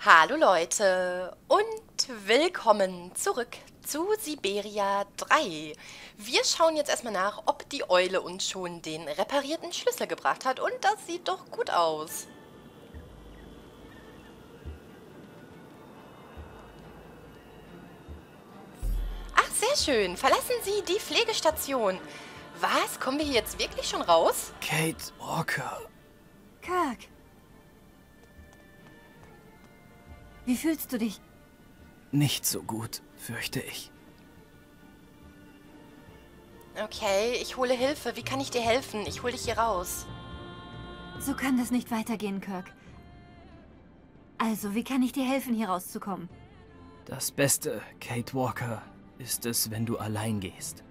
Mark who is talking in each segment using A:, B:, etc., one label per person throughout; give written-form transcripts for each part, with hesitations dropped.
A: Hallo Leute und willkommen zurück zu Siberia 3. Wir schauen jetzt erstmal nach, ob die Eule uns schon den reparierten Schlüssel gebracht hat, und das sieht doch gut aus. Ach, sehr schön. Verlassen Sie die Pflegestation. Was? Kommen wir hier jetzt wirklich schon raus?
B: Kate Walker.
C: Kirk. Wie fühlst du dich?
B: Nicht so gut, fürchte ich.
A: Okay, ich hole Hilfe. Wie kann ich dir helfen? Ich hole dich hier raus.
C: So kann das nicht weitergehen, Kirk. Also, wie kann ich dir helfen, hier rauszukommen?
B: Das Beste, Kate Walker, ist es, wenn du allein gehst.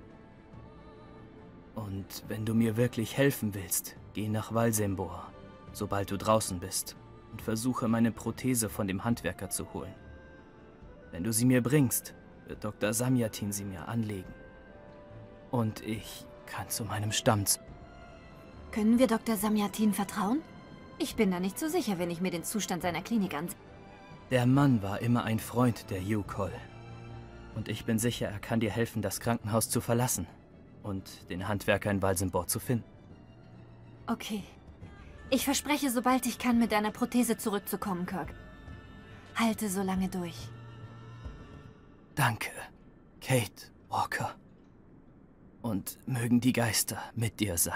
B: Und wenn du mir wirklich helfen willst, geh nach Valsembor, sobald du draußen bist, und versuche, meine Prothese von dem Handwerker zu holen. Wenn du sie mir bringst, wird Dr. Samyatin sie mir anlegen. Und ich kann zu meinem Stamm.
C: Können wir Dr. Samyatin vertrauen? Ich bin da nicht so sicher, wenn ich mir den Zustand seiner Klinik ansehe.
B: Der Mann war immer ein Freund der Yukol. Und ich bin sicher, er kann dir helfen, das Krankenhaus zu verlassen und den Handwerker in Valsembor zu finden.
C: Okay. Ich verspreche, sobald ich kann, mit deiner Prothese zurückzukommen, Kirk. Halte so lange durch.
B: Danke, Kate Walker. Und mögen die Geister mit dir sein.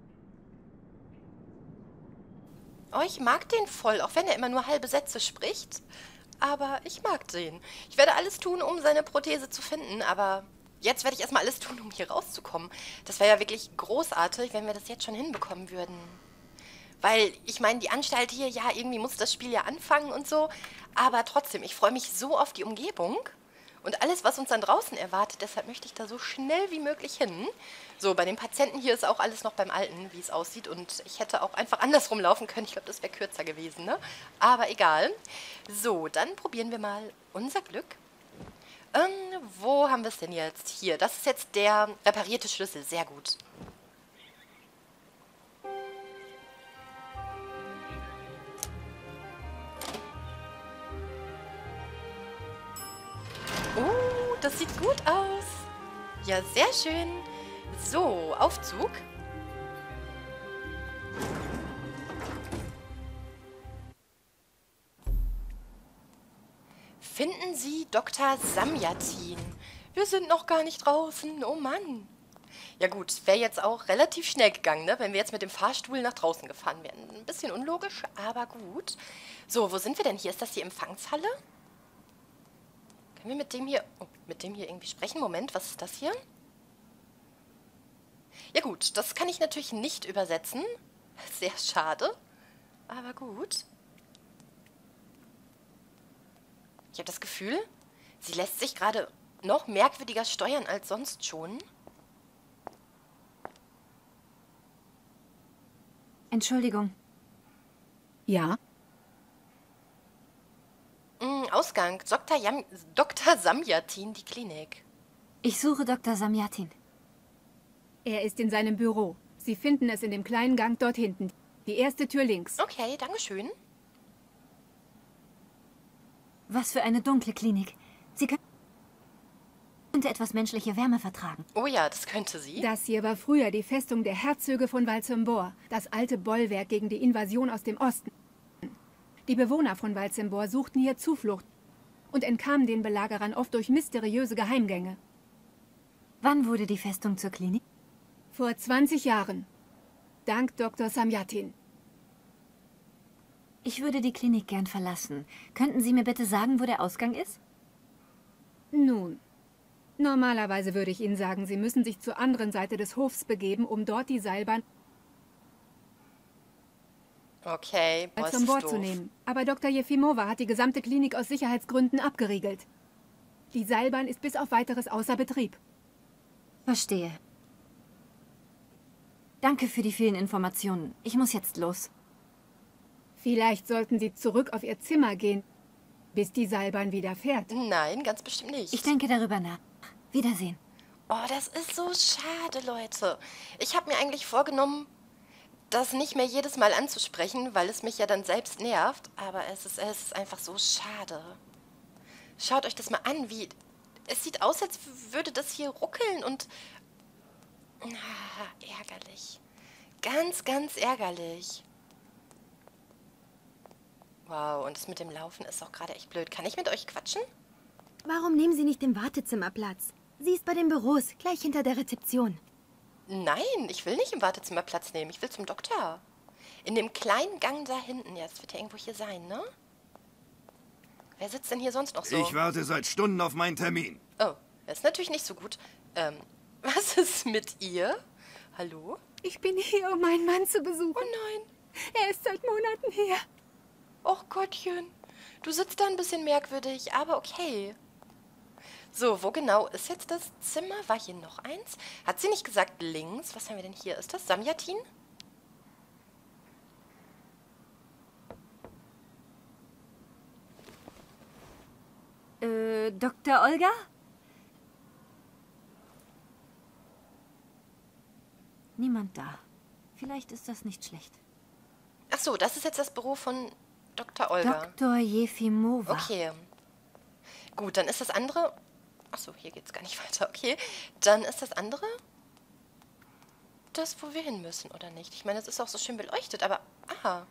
A: Oh, ich mag den voll, auch wenn er immer nur halbe Sätze spricht. Aber ich mag den. Ich werde alles tun, um seine Prothese zu finden, aber jetzt werde ich erstmal alles tun, um hier rauszukommen. Das wäre ja wirklich großartig, wenn wir das jetzt schon hinbekommen würden. Weil, ich meine, die Anstalt hier, ja, irgendwie muss das Spiel ja anfangen und so. Aber trotzdem, ich freue mich so auf die Umgebung und alles, was uns dann draußen erwartet. Deshalb möchte ich da so schnell wie möglich hin. So, bei den Patienten hier ist auch alles noch beim Alten, wie es aussieht. Und ich hätte auch einfach andersrum laufen können. Ich glaube, das wäre kürzer gewesen, ne? Aber egal. So, dann probieren wir mal unser Glück. Wo haben wir es denn jetzt? Hier, das ist jetzt der reparierte Schlüssel. Sehr gut. Das sieht gut aus. Ja, sehr schön. So, Aufzug. Finden Sie Dr. Samyatin. Wir sind noch gar nicht draußen. Oh Mann. Ja gut, wäre jetzt auch relativ schnell gegangen, ne? Wenn wir jetzt mit dem Fahrstuhl nach draußen gefahren wären. Ein bisschen unlogisch, aber gut. So, wo sind wir denn hier? Ist das die Empfangshalle? Können wir mit dem hier irgendwie sprechen? Moment, was ist das hier? Ja gut, das kann ich natürlich nicht übersetzen. Sehr schade. Aber gut. Ich habe das Gefühl, sie lässt sich gerade noch merkwürdiger steuern als sonst schon.
C: Entschuldigung.
D: Ja?
A: Ausgang. Dr. Samyatin, die Klinik.
C: Ich suche Dr. Samyatin.
D: Er ist in seinem Büro. Sie finden es in dem kleinen Gang dort hinten. Die erste Tür links.
A: Okay, dankeschön.
C: Was für eine dunkle Klinik. Sie könnte etwas menschliche Wärme vertragen.
A: Oh ja, das könnte sie.
D: Das hier war früher die Festung der Herzöge von Valsembor. Das alte Bollwerk gegen die Invasion aus dem Osten. Die Bewohner von Valsembor suchten hier Zuflucht und entkamen den Belagerern oft durch mysteriöse Geheimgänge.
C: Wann wurde die Festung zur Klinik?
D: Vor 20 Jahren. Dank Dr. Samyatin.
C: Ich würde die Klinik gern verlassen. Könnten Sie mir bitte sagen, wo der Ausgang ist?
D: Nun, normalerweise würde ich Ihnen sagen, Sie müssen sich zur anderen Seite des Hofs begeben, um dort die Seilbahn
A: Okay, boah, ist
D: an
A: das
D: Bord
A: doof.
D: zu nehmen. Aber Dr. Jefimova hat die gesamte Klinik aus Sicherheitsgründen abgeriegelt. Die Seilbahn ist bis auf Weiteres außer Betrieb.
C: Verstehe. Danke für die vielen Informationen. Ich muss jetzt los.
D: Vielleicht sollten Sie zurück auf Ihr Zimmer gehen, bis die Seilbahn wieder fährt.
A: Nein, ganz bestimmt nicht.
C: Ich denke darüber nach. Wiedersehen.
A: Oh, das ist so schade, Leute. Ich habe mir eigentlich vorgenommen, das nicht mehr jedes Mal anzusprechen, weil es mich ja dann selbst nervt. Aber es ist einfach so schade. Schaut euch das mal an, wie... Es sieht aus, als würde das hier ruckeln und... ärgerlich. Ganz, ganz ärgerlich. Wow, und das mit dem Laufen ist auch gerade echt blöd. Kann ich mit euch quatschen?
E: Warum nehmen Sie nicht im Wartezimmer Platz? Sie ist bei den Büros, gleich hinter der Rezeption.
A: Nein, ich will nicht im Wartezimmer Platz nehmen. Ich will zum Doktor. In dem kleinen Gang da hinten. Ja, das wird ja irgendwo hier sein, ne? Wer sitzt denn hier sonst noch so?
F: Ich warte seit Stunden auf meinen Termin.
A: Oh, das ist natürlich nicht so gut. Was ist mit ihr? Hallo?
D: Ich bin hier, um meinen Mann zu besuchen.
A: Oh nein.
D: Er ist seit Monaten hier.
A: Och Gottchen. Du sitzt da ein bisschen merkwürdig, aber okay. So, wo genau ist jetzt das Zimmer? War hier noch eins? Hat sie nicht gesagt links? Was haben wir denn hier? Ist das Samyatin?
C: Dr. Olga? Niemand da. Vielleicht ist das nicht schlecht.
A: Ach so, das ist jetzt das Büro von Dr. Olga.
C: Dr. Jefimova.
A: Okay. Gut, dann ist das andere... Ach so, hier geht's gar nicht weiter. Okay, dann ist das andere... das, wo wir hin müssen, oder nicht? Ich meine, es ist auch so schön beleuchtet, aber... Aha.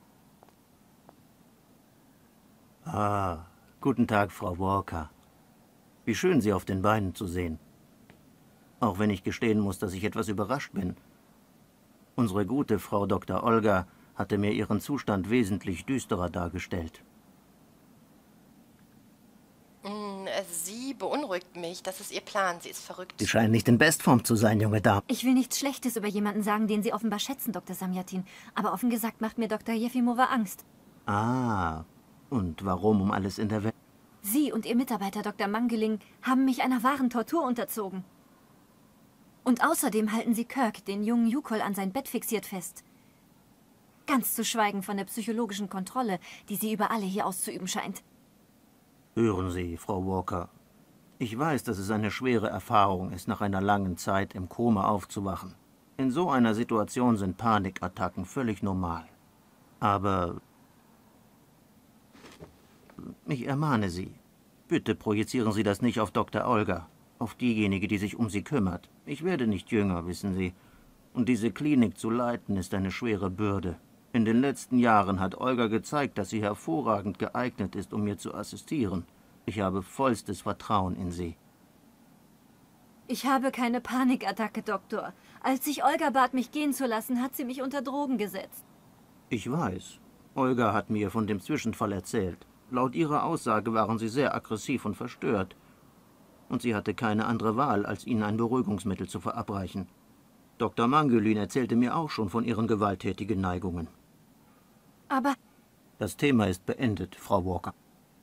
G: Ah, guten Tag, Frau Walker. Wie schön, Sie auf den Beinen zu sehen. Auch wenn ich gestehen muss, dass ich etwas überrascht bin. Unsere gute Frau Dr. Olga hatte mir ihren Zustand wesentlich düsterer dargestellt.
A: Sie beunruhigt mich. Das ist ihr Plan. Sie ist verrückt.
G: Sie scheinen nicht in Bestform zu sein, junge Dame.
C: Ich will nichts Schlechtes über jemanden sagen, den Sie offenbar schätzen, Dr. Samyatin. Aber offen gesagt macht mir Dr. Jefimova Angst.
G: Ah, und warum um alles in der Welt?
C: Sie und Ihr Mitarbeiter Dr. Mangeling haben mich einer wahren Tortur unterzogen. Und außerdem halten Sie Kirk, den jungen Yukol, an sein Bett fixiert fest. Ganz zu schweigen von der psychologischen Kontrolle, die sie über alle hier auszuüben scheint.
G: Hören Sie, Frau Walker. Ich weiß, dass es eine schwere Erfahrung ist, nach einer langen Zeit im Koma aufzuwachen. In so einer Situation sind Panikattacken völlig normal. Aber ich ermahne Sie, bitte projizieren Sie das nicht auf Dr. Olga, auf diejenige, die sich um Sie kümmert. Ich werde nicht jünger, wissen Sie. Und diese Klinik zu leiten, ist eine schwere Bürde. In den letzten Jahren hat Olga gezeigt, dass sie hervorragend geeignet ist, um mir zu assistieren. Ich habe vollstes Vertrauen in sie.
C: Ich habe keine Panikattacke, Doktor. Als sich Olga bat, mich gehen zu lassen, hat sie mich unter Drogen gesetzt.
G: Ich weiß. Olga hat mir von dem Zwischenfall erzählt. Laut ihrer Aussage waren sie sehr aggressiv und verstört. Und sie hatte keine andere Wahl, als ihnen ein Beruhigungsmittel zu verabreichen. Dr. Mangelin erzählte mir auch schon von ihren gewalttätigen Neigungen.
C: Aber...
G: Das Thema ist beendet, Frau Walker.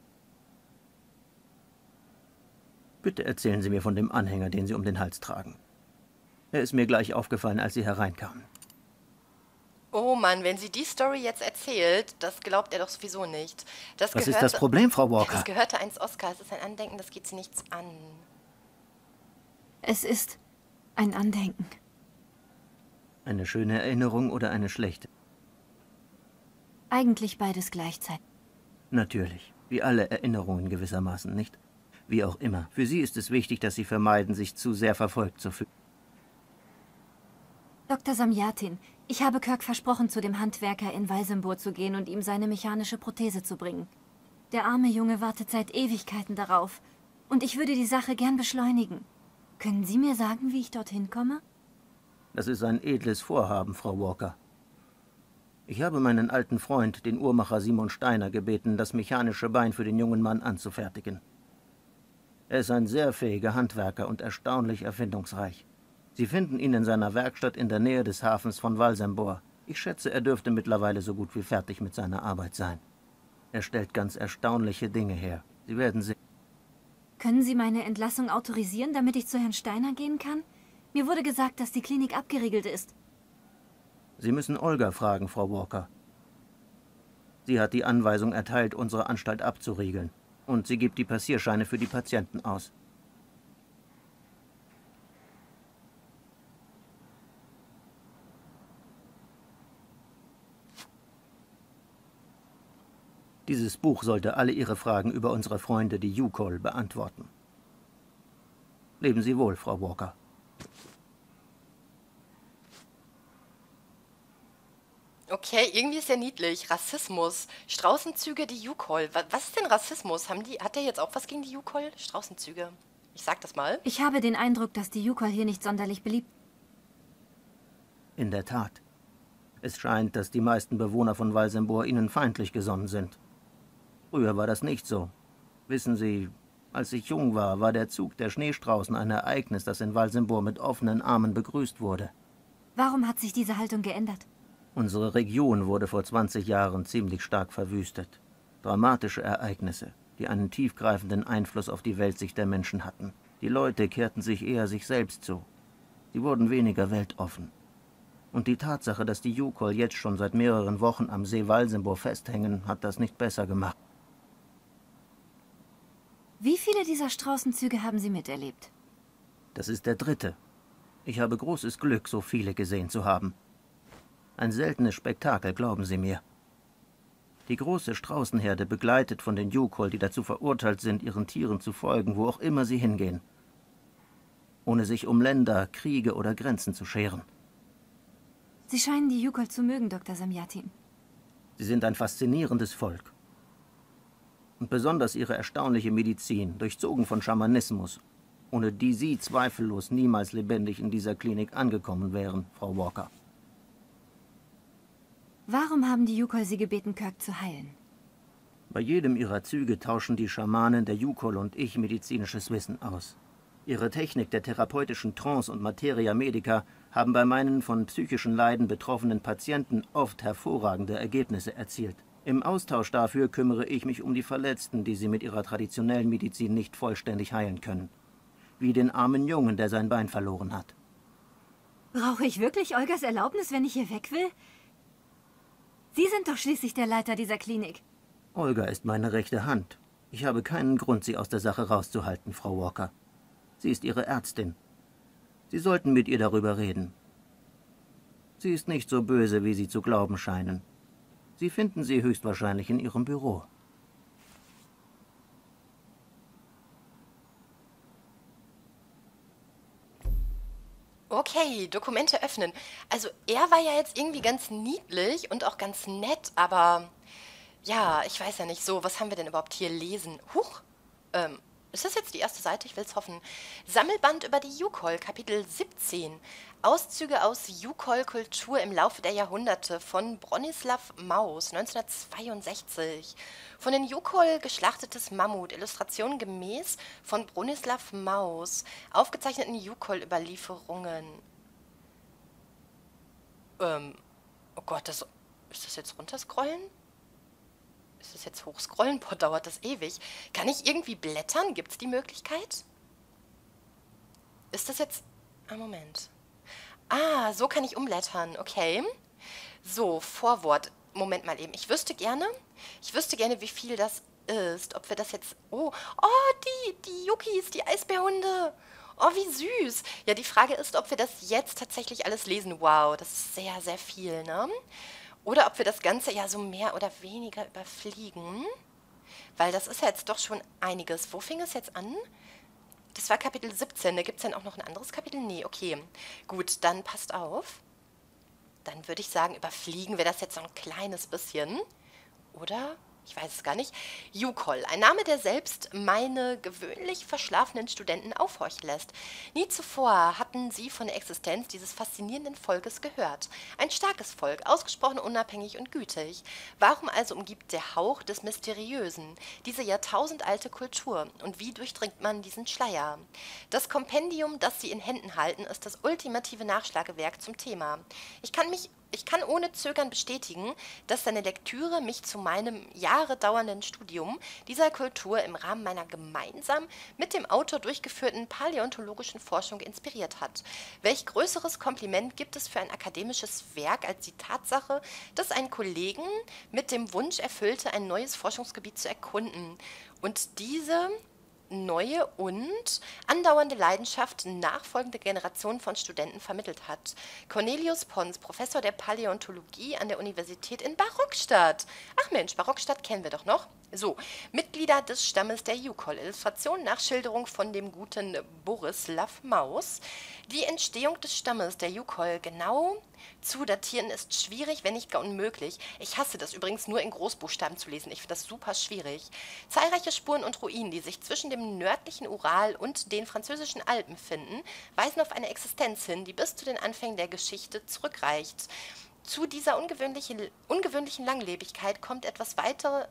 G: Bitte erzählen Sie mir von dem Anhänger, den Sie um den Hals tragen. Er ist mir gleich aufgefallen, als Sie hereinkamen.
A: Oh Mann, wenn sie die Story jetzt erzählt, das glaubt er doch sowieso nicht.
G: Was ist das Problem, Frau Walker?
A: Das gehörte einst Oskar. Es ist ein Andenken, das geht sie nichts an.
C: Es ist ein Andenken.
G: Eine schöne Erinnerung oder eine schlechte?
C: Eigentlich beides gleichzeitig.
G: Natürlich. Wie alle Erinnerungen gewissermaßen, nicht? Wie auch immer. Für Sie ist es wichtig, dass Sie vermeiden, sich zu sehr verfolgt zu fühlen.
C: Dr. Samyatin, ich habe Kirk versprochen, zu dem Handwerker in Walsembur zu gehen und ihm seine mechanische Prothese zu bringen. Der arme Junge wartet seit Ewigkeiten darauf. Und ich würde die Sache gern beschleunigen. Können Sie mir sagen, wie ich dorthin komme?
G: Das ist ein edles Vorhaben, Frau Walker. Ich habe meinen alten Freund, den Uhrmacher Simon Steiner, gebeten, das mechanische Bein für den jungen Mann anzufertigen. Er ist ein sehr fähiger Handwerker und erstaunlich erfindungsreich. Sie finden ihn in seiner Werkstatt in der Nähe des Hafens von Walsembor. Ich schätze, er dürfte mittlerweile so gut wie fertig mit seiner Arbeit sein. Er stellt ganz erstaunliche Dinge her. Sie werden sehen.
C: Können Sie meine Entlassung autorisieren, damit ich zu Herrn Steiner gehen kann? Mir wurde gesagt, dass die Klinik abgeriegelt ist.
G: Sie müssen Olga fragen, Frau Walker. Sie hat die Anweisung erteilt, unsere Anstalt abzuriegeln. Und sie gibt die Passierscheine für die Patienten aus. Dieses Buch sollte alle Ihre Fragen über unsere Freunde, die Yukol, beantworten. Leben Sie wohl, Frau Walker.
A: Okay, irgendwie ist ja niedlich. Rassismus. Straußenzüge, die Yukol. Was ist denn Rassismus? Hat der jetzt auch was gegen die Yukol? Straußenzüge. Ich sag das mal.
C: Ich habe den Eindruck, dass die Yukol hier nicht sonderlich beliebt sind.
G: In der Tat. Es scheint, dass die meisten Bewohner von Valsembor Ihnen feindlich gesonnen sind. Früher war das nicht so. Wissen Sie, als ich jung war der Zug der Schneestraußen ein Ereignis, das in Valsembor mit offenen Armen begrüßt wurde.
C: Warum hat sich diese Haltung geändert?
G: Unsere Region wurde vor 20 Jahren ziemlich stark verwüstet. Dramatische Ereignisse, die einen tiefgreifenden Einfluss auf die Weltsicht der Menschen hatten. Die Leute kehrten sich eher sich selbst zu. Sie wurden weniger weltoffen. Und die Tatsache, dass die Yukol jetzt schon seit mehreren Wochen am See Valsembor festhängen, hat das nicht besser gemacht.
C: Wie viele dieser Straußenzüge haben Sie miterlebt?
G: Das ist der 3. Ich habe großes Glück, so viele gesehen zu haben. Ein seltenes Spektakel, glauben Sie mir. Die große Straußenherde, begleitet von den Yukol, die dazu verurteilt sind, ihren Tieren zu folgen, wo auch immer sie hingehen. Ohne sich um Länder, Kriege oder Grenzen zu scheren.
C: Sie scheinen die Yukol zu mögen, Dr. Samyatin.
G: Sie sind ein faszinierendes Volk. Und besonders ihre erstaunliche Medizin, durchzogen von Schamanismus, ohne die Sie zweifellos niemals lebendig in dieser Klinik angekommen wären, Frau Walker.
C: Warum haben die Yukol Sie gebeten, Kirk zu heilen?
G: Bei jedem ihrer Züge tauschen die Schamanen der Yukol und ich medizinisches Wissen aus. Ihre Technik der therapeutischen Trance und Materia Medica haben bei meinen von psychischen Leiden betroffenen Patienten oft hervorragende Ergebnisse erzielt. Im Austausch dafür kümmere ich mich um die Verletzten, die sie mit ihrer traditionellen Medizin nicht vollständig heilen können. Wie den armen Jungen, der sein Bein verloren hat.
C: Brauche ich wirklich Olgas Erlaubnis, wenn ich hier weg will? Sie sind doch schließlich der Leiter dieser Klinik.
G: Olga ist meine rechte Hand. Ich habe keinen Grund, sie aus der Sache rauszuhalten, Frau Walker. Sie ist Ihre Ärztin. Sie sollten mit ihr darüber reden. Sie ist nicht so böse, wie Sie zu glauben scheinen. Sie finden sie höchstwahrscheinlich in Ihrem Büro.
A: Okay, Dokumente öffnen. Also er war ja jetzt irgendwie ganz niedlich und auch ganz nett, aber ja, ich weiß ja nicht so, was haben wir denn überhaupt hier lesen? Huch, ist das jetzt die erste Seite? Ich will es hoffen. Sammelband über die Yukol, Kapitel 17. Auszüge aus Yukol-Kultur im Laufe der Jahrhunderte von Bronislaw Maus, 1962. Von den Yukol geschlachtetes Mammut, Illustration gemäß von Bronislaw Maus, aufgezeichneten Yukol-Überlieferungen. Oh Gott, ist das jetzt runterscrollen? Ist das jetzt hochscrollen? Boah, dauert das ewig. Kann ich irgendwie blättern? Gibt es die Möglichkeit? Ist das jetzt... Ah, Moment. Ah, so kann ich umblättern. Okay. So, Vorwort. Moment mal eben. Ich wüsste gerne, wie viel das ist. Ob wir das jetzt... Oh, die Yukis, die Eisbärhunde. Oh, wie süß. Ja, die Frage ist, ob wir das jetzt tatsächlich alles lesen. Wow, das ist sehr, sehr viel, ne? Oder ob wir das Ganze ja so mehr oder weniger überfliegen. Weil das ist ja jetzt doch schon einiges. Wo fing es jetzt an? Das war Kapitel 17. Da gibt es dann auch noch ein anderes Kapitel? Nee, okay. Gut, dann passt auf. Dann würde ich sagen, überfliegen wir das jetzt so ein kleines bisschen. Oder? Ich weiß es gar nicht. Yukol, ein Name, der selbst meine gewöhnlich verschlafenen Studenten aufhorchen lässt. Nie zuvor hatten sie von der Existenz dieses faszinierenden Volkes gehört. Ein starkes Volk, ausgesprochen unabhängig und gütig. Warum also umgibt der Hauch des Mysteriösen diese jahrtausendalte Kultur? Und wie durchdringt man diesen Schleier? Das Kompendium, das sie in Händen halten, ist das ultimative Nachschlagewerk zum Thema. Ich kann ohne Zögern bestätigen, dass seine Lektüre mich zu meinem Jahre dauernden Studium dieser Kultur im Rahmen meiner gemeinsam mit dem Autor durchgeführten paläontologischen Forschung inspiriert hat. Welch größeres Kompliment gibt es für ein akademisches Werk als die Tatsache, dass ein Kollegen mit dem Wunsch erfüllte, ein neues Forschungsgebiet zu erkunden und diese neue und andauernde Leidenschaft nachfolgende Generationen von Studenten vermittelt hat. Cornelius Pons, Professor der Paläontologie an der Universität in Barockstadt. Ach Mensch, Barockstadt kennen wir doch noch. So, Mitglieder des Stammes der Yukol. Illustration nach Schilderung von dem guten Borislav Maus. Die Entstehung des Stammes der Yukol genau zu datieren ist schwierig, wenn nicht gar unmöglich. Ich hasse das übrigens nur in Großbuchstaben zu lesen. Ich finde das super schwierig. Zahlreiche Spuren und Ruinen, die sich zwischen dem nördlichen Ural und den französischen Alpen finden, weisen auf eine Existenz hin, die bis zu den Anfängen der Geschichte zurückreicht. Zu dieser ungewöhnlichen Langlebigkeit kommt etwas weitere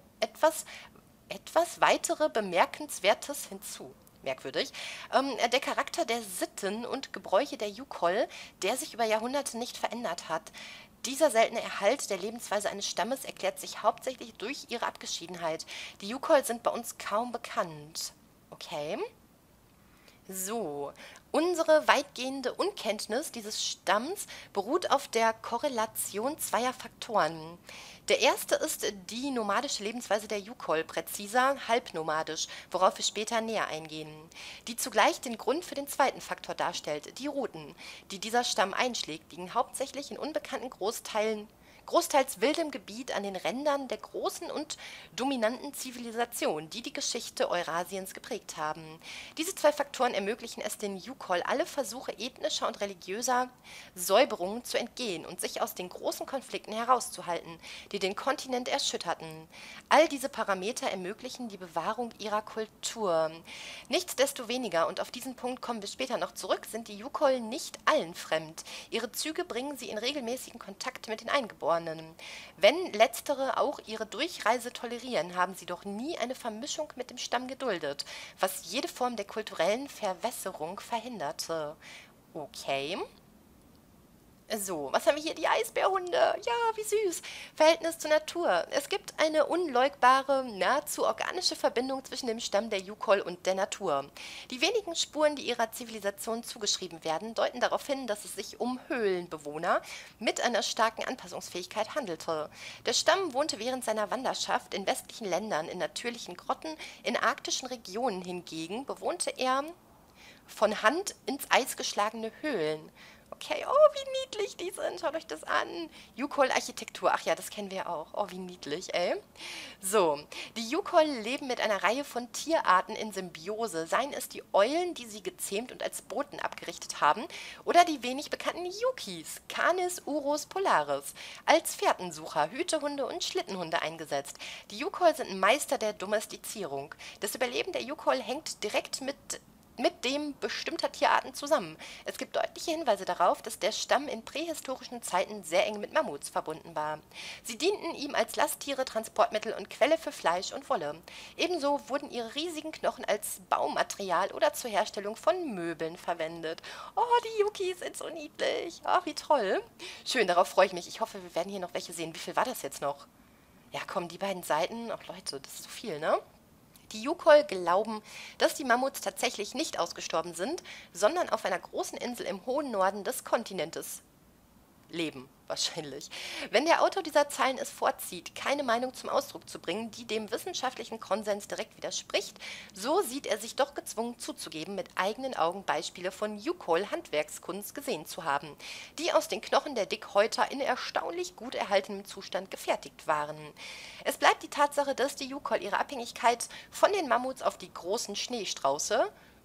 A: Bemerkenswertes hinzu. Merkwürdig. Der Charakter der Sitten und Gebräuche der Yukol, der sich über Jahrhunderte nicht verändert hat. Dieser seltene Erhalt der Lebensweise eines Stammes erklärt sich hauptsächlich durch ihre Abgeschiedenheit. Die Yukol sind bei uns kaum bekannt. Okay. So, unsere weitgehende Unkenntnis dieses Stamms beruht auf der Korrelation zweier Faktoren. Der erste ist die nomadische Lebensweise der Yukol, präziser halbnomadisch, worauf wir später näher eingehen, die zugleich den Grund für den zweiten Faktor darstellt. Die Routen, die dieser Stamm einschlägt, liegen hauptsächlich in unbekannten großteils wildem Gebiet an den Rändern der großen und dominanten Zivilisationen, die die Geschichte Eurasiens geprägt haben. Diese zwei Faktoren ermöglichen es den Yukol, alle Versuche ethnischer und religiöser Säuberungen zu entgehen und sich aus den großen Konflikten herauszuhalten, die den Kontinent erschütterten. All diese Parameter ermöglichen die Bewahrung ihrer Kultur. Nichtsdestoweniger, und auf diesen Punkt kommen wir später noch zurück, sind die Yukol nicht allen fremd. Ihre Züge bringen sie in regelmäßigen Kontakt mit den Eingeborenen. Wenn letztere auch ihre Durchreise tolerieren, haben sie doch nie eine Vermischung mit dem Stamm geduldet, was jede Form der kulturellen Verwässerung verhinderte. Okay. So, was haben wir hier? Die Eisbärhunde. Ja, wie süß. Verhältnis zur Natur. Es gibt eine unleugbare, nahezu organische Verbindung zwischen dem Stamm der Yukol und der Natur. Die wenigen Spuren, die ihrer Zivilisation zugeschrieben werden, deuten darauf hin, dass es sich um Höhlenbewohner mit einer starken Anpassungsfähigkeit handelte. Der Stamm wohnte während seiner Wanderschaft in westlichen Ländern, in natürlichen Grotten, in arktischen Regionen hingegen bewohnte er von Hand ins Eis geschlagene Höhlen. Okay, oh, wie niedlich die sind. Schaut euch das an. Yukol-Architektur. Ach ja, das kennen wir auch. Oh, wie niedlich, ey. So, die Yukol leben mit einer Reihe von Tierarten in Symbiose. Seien es die Eulen, die sie gezähmt und als Boten abgerichtet haben, oder die wenig bekannten Yukis, Canis urus polaris, als Fährtensucher, Hütehunde und Schlittenhunde eingesetzt. Die Yukol sind Meister der Domestizierung. Das Überleben der Yukol hängt direkt mit dem bestimmter Tierarten zusammen. Es gibt deutliche Hinweise darauf, dass der Stamm in prähistorischen Zeiten sehr eng mit Mammuts verbunden war. Sie dienten ihm als Lasttiere, Transportmittel und Quelle für Fleisch und Wolle. Ebenso wurden ihre riesigen Knochen als Baumaterial oder zur Herstellung von Möbeln verwendet. Oh, die Yukis sind so niedlich. Oh, wie toll. Schön, darauf freue ich mich. Ich hoffe, wir werden hier noch welche sehen. Wie viel war das jetzt noch? Ja, komm, die beiden Seiten. Ach Leute, das ist so viel, ne? Die Yukol glauben, dass die Mammuts tatsächlich nicht ausgestorben sind, sondern auf einer großen Insel im hohen Norden des Kontinentes leben, wahrscheinlich. Wenn der Autor dieser Zeilen es vorzieht, keine Meinung zum Ausdruck zu bringen, die dem wissenschaftlichen Konsens direkt widerspricht, so sieht er sich doch gezwungen zuzugeben, mit eigenen Augen Beispiele von Yukol-Handwerkskunst gesehen zu haben, die aus den Knochen der Dickhäuter in erstaunlich gut erhaltenem Zustand gefertigt waren. Es bleibt die Tatsache, dass die Yukol ihre Abhängigkeit von den Mammuts auf die großen Schneestrauße,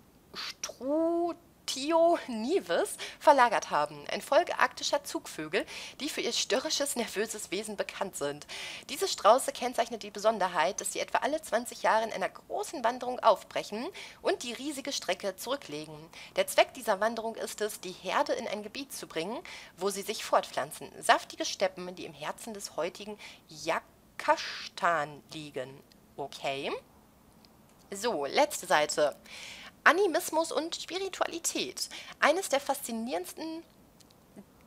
A: Strutio nives, verlagert haben, ein Volk arktischer Zugvögel, die für ihr störrisches, nervöses Wesen bekannt sind. Diese Strauße kennzeichnet die Besonderheit, dass sie etwa alle 20 Jahre in einer großen Wanderung aufbrechen und die riesige Strecke zurücklegen. Der Zweck dieser Wanderung ist es, die Herde in ein Gebiet zu bringen, wo sie sich fortpflanzen. Saftige Steppen, die im Herzen des heutigen Jakastan liegen. Okay. So, letzte Seite. Animismus und Spiritualität. Eines der faszinierendsten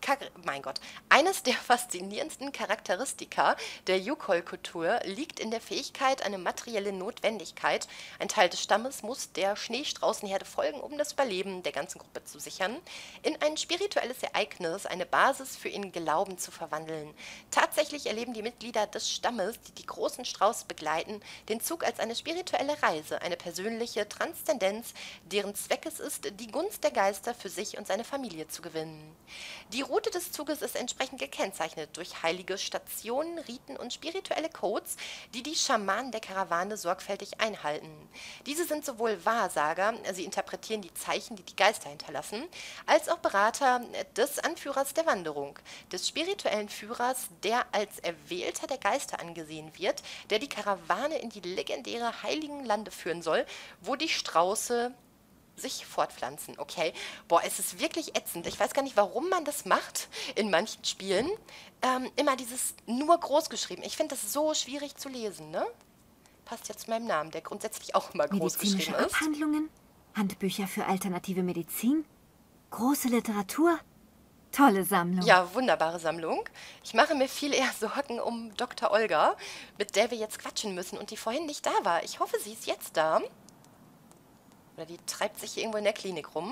A: Eines der faszinierendsten Charakteristika der Yukol-Kultur liegt in der Fähigkeit, eine materielle Notwendigkeit, ein Teil des Stammes muss der Schneestraußenherde folgen, um das Überleben der ganzen Gruppe zu sichern, in ein spirituelles Ereignis, eine Basis für ihren Glauben zu verwandeln. Tatsächlich erleben die Mitglieder des Stammes, die die großen Strauß begleiten, den Zug als eine spirituelle Reise, eine persönliche Transzendenz, deren Zweck es ist, die Gunst der Geister für sich und seine Familie zu gewinnen. Die Route des Zuges ist entsprechend gekennzeichnet durch heilige Stationen, Riten und spirituelle Codes, die die Schamanen der Karawane sorgfältig einhalten. Diese sind sowohl Wahrsager, sie interpretieren die Zeichen, die die Geister hinterlassen, als auch Berater des Anführers der Wanderung, des spirituellen Führers, der als Erwählter der Geister angesehen wird, der die Karawane in die legendäre Heiligen Lande führen soll, wo die Strauße sich fortpflanzen, okay. Boah, es ist wirklich ätzend. Ich weiß gar nicht, warum man das macht in manchen Spielen. Immer dieses nur groß geschrieben. Ich finde das so schwierig zu lesen, ne? Passt ja zu meinem Namen, der grundsätzlich auch immer groß geschrieben
C: Medizinische
A: ist.
C: Abhandlungen, Handbücher für alternative Medizin, große Literatur, tolle Sammlung.
A: Ja, wunderbare Sammlung. Ich mache mir viel eher Sorgen um Dr. Olga, mit der wir jetzt quatschen müssen und die vorhin nicht da war. Ich hoffe, sie ist jetzt da. Oder die treibt sich hier irgendwo in der Klinik rum.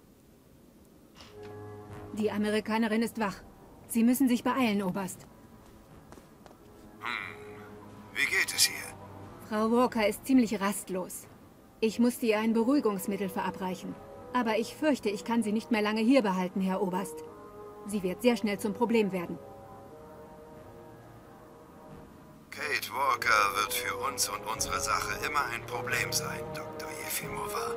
D: Die Amerikanerin ist wach. Sie müssen sich beeilen, Oberst.
F: Wie geht es ihr?
D: Frau Walker ist ziemlich rastlos. Ich musste ihr ein Beruhigungsmittel verabreichen. Aber ich fürchte, ich kann sie nicht mehr lange hier behalten, Herr Oberst. Sie wird sehr schnell zum Problem werden.
F: Kate Walker wird für uns und unsere Sache immer ein Problem sein, Dr. Jefimova.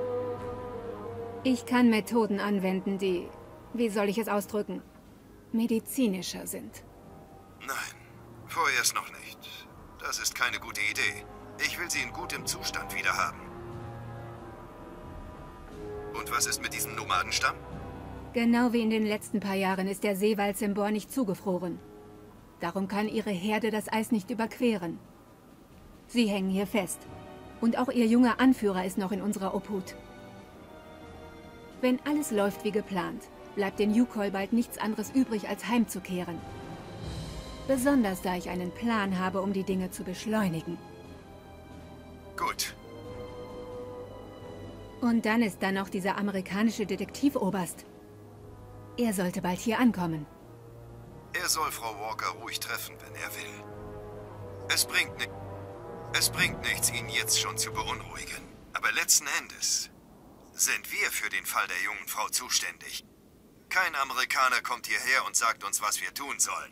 D: Ich kann Methoden anwenden, die, wie soll ich es ausdrücken, medizinischer sind.
F: Nein, vorerst noch nicht. Das ist keine gute Idee. Ich will sie in gutem Zustand wiederhaben. Und was ist mit diesem Nomadenstamm?
D: Genau wie in den letzten paar Jahren ist der See Waldsembor nicht zugefroren. Darum kann ihre Herde das Eis nicht überqueren. Sie hängen hier fest. Und auch ihr junger Anführer ist noch in unserer Obhut. Wenn alles läuft wie geplant, bleibt den Yukol bald nichts anderes übrig, als heimzukehren. Besonders da ich einen Plan habe, um die Dinge zu beschleunigen.
F: Gut.
D: Und dann ist da noch dieser amerikanische Detektivoberst. Er sollte bald hier ankommen.
F: Er soll Frau Walker ruhig treffen, wenn er will. Es bringt nichts, ihn jetzt schon zu beunruhigen. Aber letzten Endes sind wir für den Fall der jungen Frau zuständig. Kein Amerikaner kommt hierher und sagt uns, was wir tun sollen.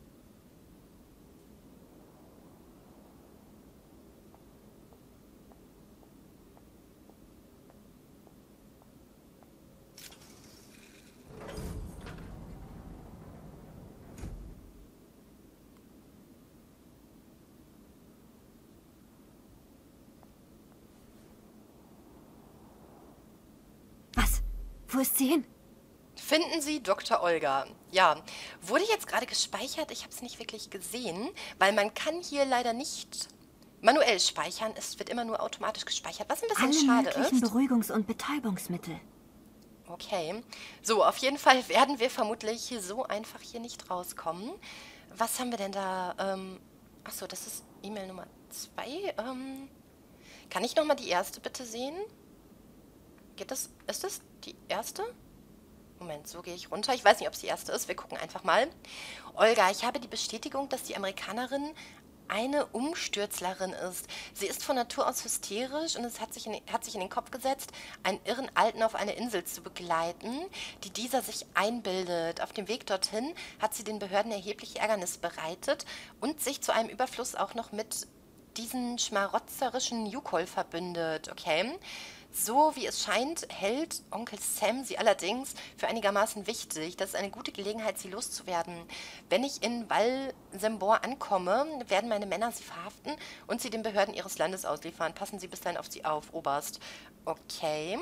C: Wo ist sie hin?
A: Finden Sie Dr. Olga. Ja, wurde jetzt gerade gespeichert? Ich habe es nicht wirklich gesehen, weil man kann hier leider nicht manuell speichern. Es wird immer nur automatisch gespeichert, was ein bisschen
C: Alle
A: schade
C: möglichen
A: ist.
C: Beruhigungs- und Betäubungsmittel.
A: Okay. So, auf jeden Fall werden wir vermutlich so einfach hier nicht rauskommen. Was haben wir denn da? Achso, das ist E-Mail Nummer 2. Kann ich nochmal die erste bitte sehen? Geht das? Ist das die erste? Moment, so gehe ich runter. Ich weiß nicht, ob es die erste ist. Wir gucken einfach mal. Olga, ich habe die Bestätigung, dass die Amerikanerin eine Umstürzlerin ist. Sie ist von Natur aus hysterisch und es hat sich in den Kopf gesetzt, einen irren Alten auf eine Insel zu begleiten, die dieser sich einbildet. Auf dem Weg dorthin hat sie den Behörden erheblich Ärgernis bereitet und sich zu einem Überfluss auch noch mit diesen schmarotzerischen Yukol verbündet, okay? So wie es scheint, hält Onkel Sam sie allerdings für einigermaßen wichtig. Das ist eine gute Gelegenheit, sie loszuwerden. Wenn ich in Waldsembor ankomme, werden meine Männer sie verhaften und sie den Behörden ihres Landes ausliefern. Passen Sie bis dahin auf sie auf, Oberst. Okay.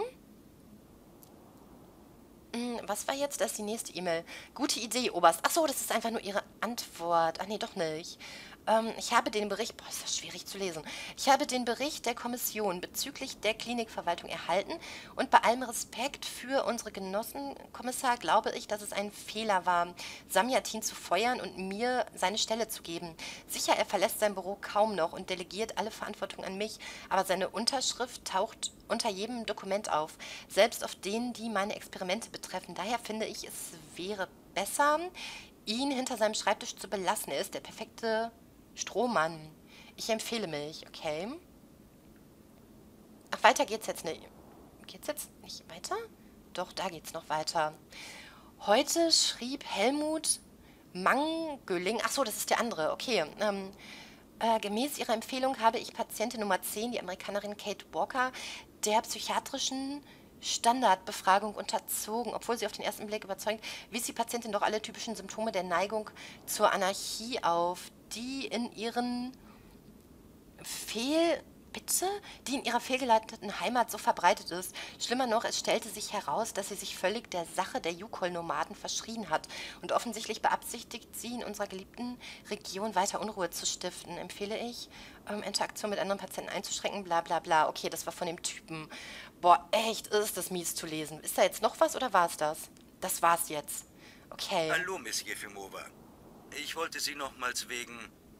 A: Was war jetzt? Das ist die nächste E-Mail. Gute Idee, Oberst. Achso, das ist einfach nur Ihre Antwort. Ach nee, doch nicht. Ich habe den Bericht, boah, ist das schwierig zu lesen. Ich habe den Bericht der Kommission bezüglich der Klinikverwaltung erhalten und bei allem Respekt für unsere Genossen, Kommissar, glaube ich, dass es ein Fehler war, Samyatin zu feuern und mir seine Stelle zu geben. Sicher, er verlässt sein Büro kaum noch und delegiert alle Verantwortung an mich, aber seine Unterschrift taucht unter jedem Dokument auf, selbst auf denen, die meine Experimente betreffen. Daher finde ich, es wäre besser, ihn hinter seinem Schreibtisch zu belassen. Er ist der perfekte Strohmann. Ich empfehle mich, okay? Ach, weiter geht's jetzt nicht. Geht's jetzt nicht weiter? Doch, da geht's noch weiter. Heute schrieb Helmut Mangöling, ach so, das ist der andere, okay. Gemäß Ihrer Empfehlung habe ich Patientin Nummer 10, die Amerikanerin Kate Walker, der psychiatrischen Standardbefragung unterzogen. Obwohl sie auf den ersten Blick überzeugt, wies die Patientin doch alle typischen Symptome der Neigung zur Anarchie auf, die in ihrer fehlgeleiteten Heimat so verbreitet ist. Schlimmer noch, es stellte sich heraus, dass sie sich völlig der Sache der Yukol-Nomaden verschrien hat und offensichtlich beabsichtigt, sie in unserer geliebten Region weiter Unruhe zu stiften. Empfehle ich, Interaktion mit anderen Patienten einzuschränken, bla bla bla. Okay, das war von dem Typen. Boah, echt, ist das mies zu lesen. Ist da jetzt noch was oder war es das? Das war's jetzt. Okay.
H: Hallo, Miss Jefimova. Ich wollte Sie nochmals wegen...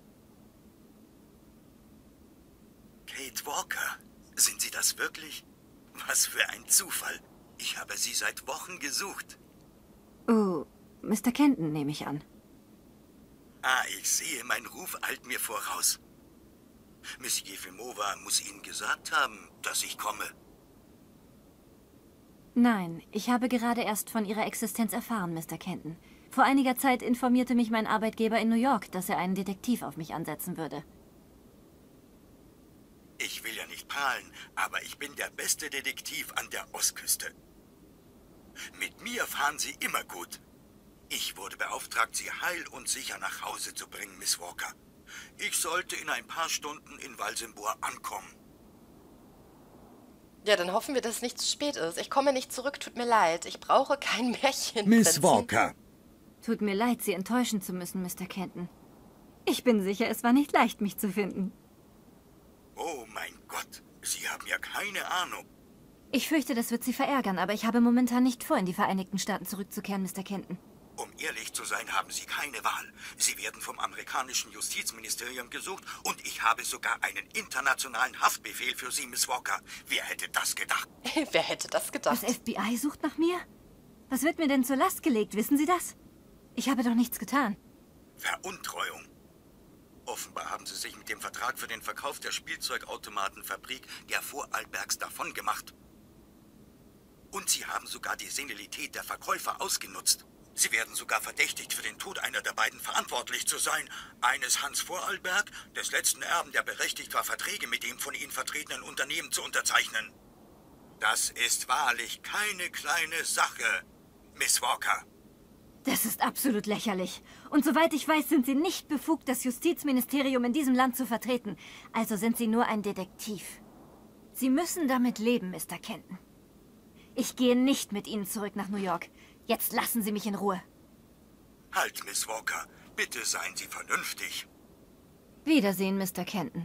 H: Kate Walker? Sind Sie das wirklich? Was für ein Zufall. Ich habe Sie seit Wochen gesucht.
C: Oh, Mr. Kenton, nehme ich an.
H: Ah, ich sehe, mein Ruf eilt mir voraus. Miss Jefimova muss Ihnen gesagt haben, dass ich komme.
C: Nein, ich habe gerade erst von Ihrer Existenz erfahren, Mr. Kenton. Vor einiger Zeit informierte mich mein Arbeitgeber in New York, dass er einen Detektiv auf mich ansetzen würde.
H: Ich will ja nicht prahlen, aber ich bin der beste Detektiv an der Ostküste. Mit mir fahren Sie immer gut. Ich wurde beauftragt, Sie heil und sicher nach Hause zu bringen, Miss Walker. Ich sollte in ein paar Stunden in Walsembor ankommen.
A: Ja, dann hoffen wir, dass es nicht zu spät ist. Ich komme nicht zurück, tut mir leid. Ich brauche kein Märchen.
H: Miss Walker.
C: Tut mir leid, Sie enttäuschen zu müssen, Mr. Kenton. Ich bin sicher, es war nicht leicht, mich zu finden.
H: Oh mein Gott, Sie haben ja keine Ahnung.
C: Ich fürchte, das wird Sie verärgern, aber ich habe momentan nicht vor, in die Vereinigten Staaten zurückzukehren, Mr. Kenton.
H: Um ehrlich zu sein, haben Sie keine Wahl. Sie werden vom amerikanischen Justizministerium gesucht und ich habe sogar einen internationalen Haftbefehl für Sie, Miss Walker. Wer hätte das gedacht?
A: Wer hätte das gedacht?
C: Das FBI sucht nach mir? Was wird mir denn zur Last gelegt, wissen Sie das? Ich habe doch nichts getan.
H: Veruntreuung. Offenbar haben Sie sich mit dem Vertrag für den Verkauf der Spielzeugautomatenfabrik der Vorarlbergs davongemacht. Und Sie haben sogar die Senilität der Verkäufer ausgenutzt. Sie werden sogar verdächtigt, für den Tod einer der beiden verantwortlich zu sein. Eines Hans Vorarlberg, des letzten Erben, der berechtigt war, Verträge mit dem von Ihnen vertretenen Unternehmen zu unterzeichnen. Das ist wahrlich keine kleine Sache, Miss Walker.
C: Das ist absolut lächerlich. Und soweit ich weiß, sind Sie nicht befugt, das Justizministerium in diesem Land zu vertreten. Also sind Sie nur ein Detektiv. Sie müssen damit leben, Mr. Kenton. Ich gehe nicht mit Ihnen zurück nach New York. Jetzt lassen Sie mich in Ruhe.
H: Halt, Miss Walker. Bitte seien Sie vernünftig.
C: Wiedersehen, Mr. Kenton.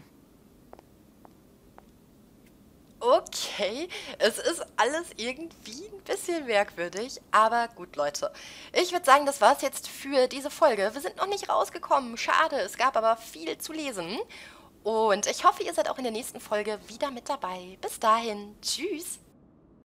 A: Okay, es ist alles irgendwie ein bisschen merkwürdig, aber gut, Leute. Ich würde sagen, das war's jetzt für diese Folge. Wir sind noch nicht rausgekommen, schade, es gab aber viel zu lesen. Und ich hoffe, ihr seid auch in der nächsten Folge wieder mit dabei. Bis dahin, tschüss!